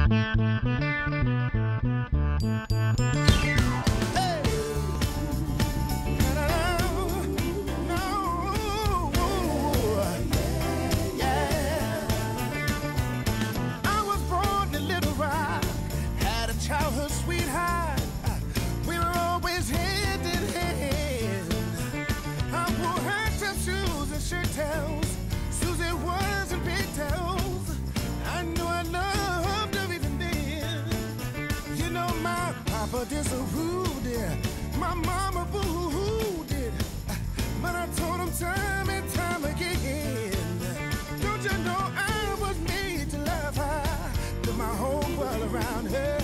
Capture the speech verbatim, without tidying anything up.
Childhood sweetheart, we were always hand in hand. I wore her tough shoes and shirt tails, Susie was in pigtails. I knew I loved her even then. You know my papa disapproved it, my mama booed it, but I told him time and time again, don't you know I was made to love her, put my whole world around her.